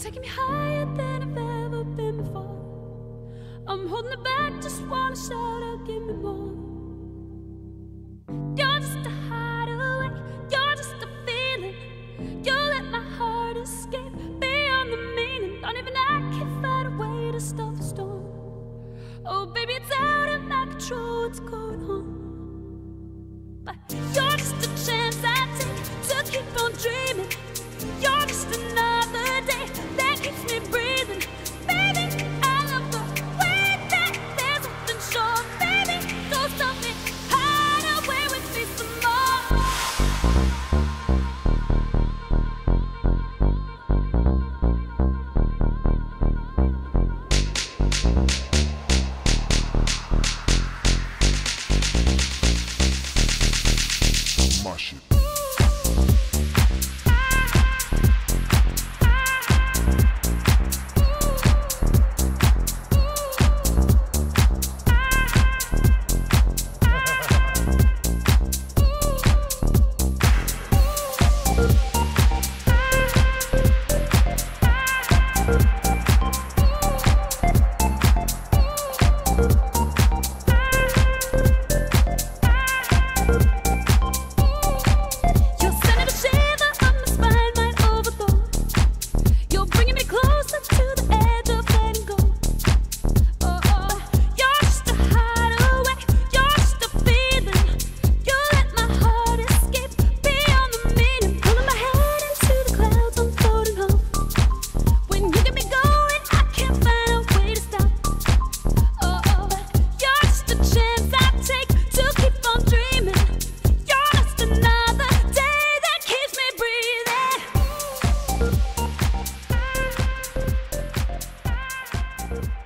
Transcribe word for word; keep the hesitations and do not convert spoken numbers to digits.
taking me higher than I've ever been before. I'm holding it back, just wanna shout out, give me more. You're just a hideaway, you're just a feeling. You let my heart escape beyond the meaning. Don't even I can find a way to stop the storm. Oh baby, it's out of my control, what's going on? But you're just a chance I take to keep on dreaming. You're just another day that keeps me breathing. Baby, I love the way that there's nothing short. Baby, go stop me, hide away with me some My shit. breathing.